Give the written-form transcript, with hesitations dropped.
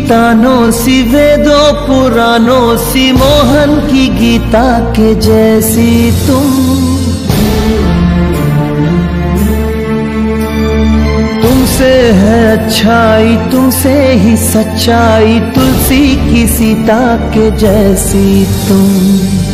तानों सी वेदों पुराणों सी मोहन की गीता के जैसी तुमसे है अच्छाई तुमसे ही सच्चाई तुलसी की सीता के जैसी तुम।